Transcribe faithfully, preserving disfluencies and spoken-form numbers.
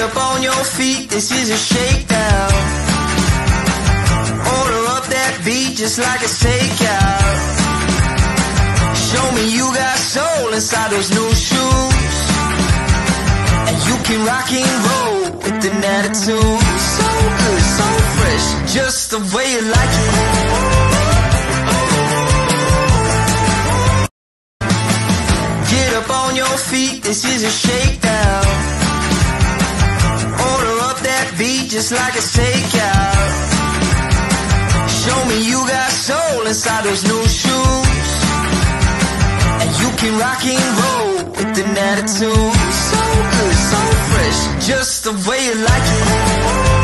up on your feet, this is a shakedown. Order up that beat just like a takeout. Show me you got soul inside those new shoes, and you can rock and roll with an attitude. So good, so fresh, just the way you like it. Get up on your feet, this is a shakedown. Order up that beat just like a takeout. Show me you got soul inside those new shoes, and you can rock and roll with an attitude. So good, so fresh, just the way you like it.